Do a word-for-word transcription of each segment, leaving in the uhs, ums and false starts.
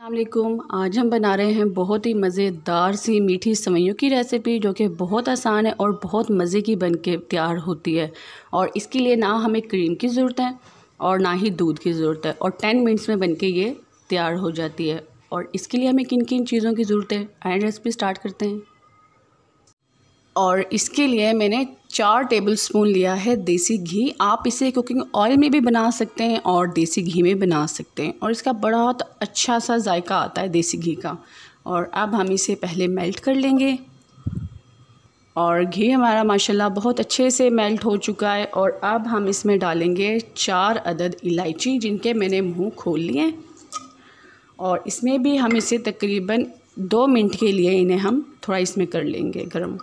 अस्सलामुअलैकुम। आज हम बना रहे हैं बहुत ही मज़ेदार सी मीठी सेवइयों की रेसिपी, जो कि बहुत आसान है और बहुत मज़े की बन के तैयार होती है। और इसके लिए ना हमें क्रीम की ज़रूरत है और ना ही दूध की ज़रूरत है, और टेन मिनट्स में बन के ये तैयार हो जाती है। और इसके लिए हमें किन किन चीज़ों की ज़रूरत है, आइए रेसिपी स्टार्ट करते हैं। और इसके लिए मैंने चार टेबलस्पून लिया है देसी घी। आप इसे कुकिंग ऑयल में भी बना सकते हैं और देसी घी में बना सकते हैं, और इसका बहुत अच्छा सा जायका आता है देसी घी का। और अब हम इसे पहले मेल्ट कर लेंगे। और घी हमारा माशाल्लाह बहुत अच्छे से मेल्ट हो चुका है। और अब हम इसमें डालेंगे चार अदद इलायची, जिनके मैंने मुंह खोल लिए हैं। और इसमें भी हम इसे तकरीबन दो मिनट के लिए इन्हें हम थोड़ा इसमें कर लेंगे गरम।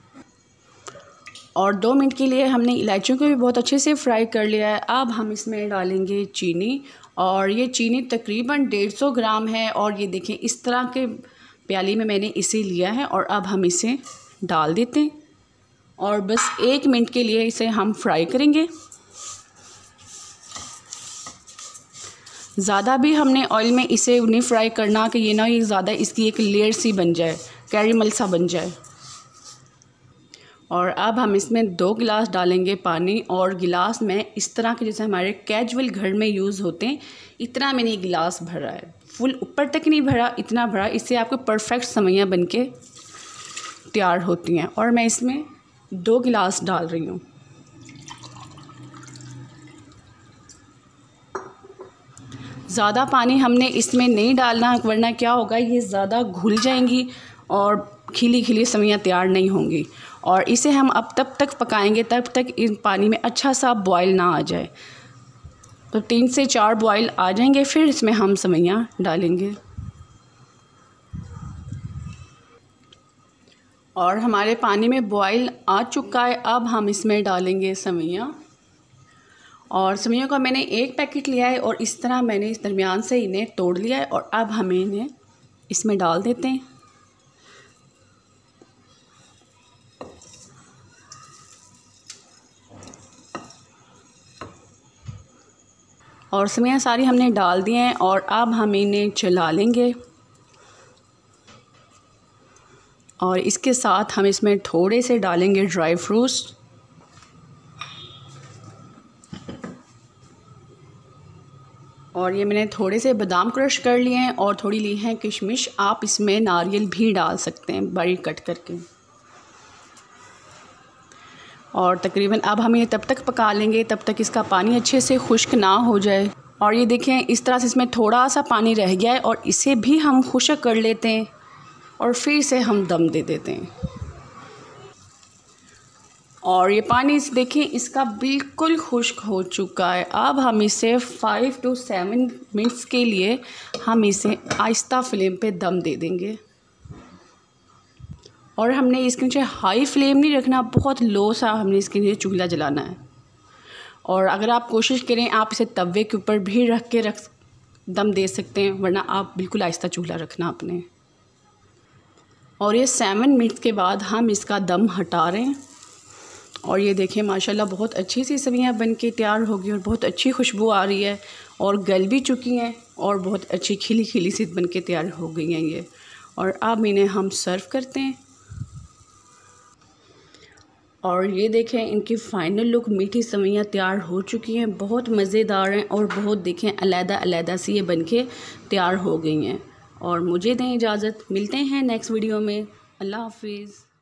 और दो मिनट के लिए हमने इलायचियों को भी बहुत अच्छे से फ्राई कर लिया है। अब हम इसमें डालेंगे चीनी, और ये चीनी तकरीबन डेढ़ सौ ग्राम है। और ये देखें, इस तरह के प्याली में मैंने इसे लिया है। और अब हम इसे डाल देते हैं और बस एक मिनट के लिए इसे हम फ्राई करेंगे। ज़्यादा भी हमने ऑयल में इसे नहीं फ्राई करना कि ये ना ये ज़्यादा इसकी एक लेयर सी बन जाए, कैरेमल सा बन जाए। और अब हम इसमें दो गिलास डालेंगे पानी, और गिलास में इस तरह के जैसे हमारे कैजुअल घर में यूज़ होते हैं, इतना मैंने गिलास भरा है। फुल ऊपर तक नहीं भरा, इतना भरा। इससे आपको परफेक्ट सेवइयां बन के तैयार होती हैं। और मैं इसमें दो गिलास डाल रही हूँ। ज़्यादा पानी हमने इसमें नहीं डालना, वरना क्या होगा, ये ज़्यादा घुल जाएंगी और खिली खिली सेवइयां तैयार नहीं होंगी। और इसे हम अब तब तक पकाएंगे तब तक इन पानी में अच्छा सा बॉयल ना आ जाए। तो तीन से चार बॉयल आ जाएंगे, फिर इसमें हम सेवइयां डालेंगे। और हमारे पानी में बॉयल आ चुका है। अब हम इसमें डालेंगे सेवइयां। और सेवइयों का मैंने एक पैकेट लिया है, और इस तरह मैंने इस दरमियान से इन्हें तोड़ लिया है। और अब हमें इन्हें इसमें डाल देते हैं। और सेवइयां सारी हमने डाल दी हैं, और अब हम इन्हें चला लेंगे। और इसके साथ हम इसमें थोड़े से डालेंगे ड्राई फ्रूट्स। और ये मैंने थोड़े से बादाम क्रश कर लिए हैं, और थोड़ी ली हैं किशमिश। आप इसमें नारियल भी डाल सकते हैं बारीक कट करके। और तकरीबन अब हम ये तब तक पका लेंगे तब तक इसका पानी अच्छे से खुश्क ना हो जाए। और ये देखें, इस तरह से इसमें थोड़ा सा पानी रह गया है, और इसे भी हम खुश्क कर लेते हैं और फिर से हम दम दे देते हैं। और ये पानी इस देखें, इसका बिल्कुल खुश्क हो चुका है। अब हम इसे फाइव टू सेवन मिनट्स के लिए हम इसे आहिस्ता फ्लेम पे दम दे देंगे। और हमने इसके नीचे हाई फ्लेम नहीं रखना, बहुत लो सा हमने इसके नीचे चूल्हा जलाना है। और अगर आप कोशिश करें, आप इसे तवे के ऊपर भी रख के रख दम दे सकते हैं, वरना आप बिल्कुल आहिस्ता चूल्हा रखना अपने। और ये सेवन मिनट्स के बाद हम इसका दम हटा रहे हैं। और ये देखें, माशाल्लाह बहुत अच्छी सी सेवइयां बन के तैयार होगी, और बहुत अच्छी खुशबू आ रही है, और गल भी चुकी हैं, और बहुत अच्छी खिली खिली सी बन के तैयार हो गई हैं ये। और अब इन्हें हम सर्व करते हैं। और ये देखें, इनकी फ़ाइनल लुक, मीठी सेवइयां तैयार हो चुकी हैं, बहुत मज़ेदार हैं, और बहुत देखें अलहदा अलहदा सी ये बन के तैयार हो गई हैं। और मुझे दें इजाज़त, मिलते हैं नेक्स्ट वीडियो में। अल्लाह हाफिज़।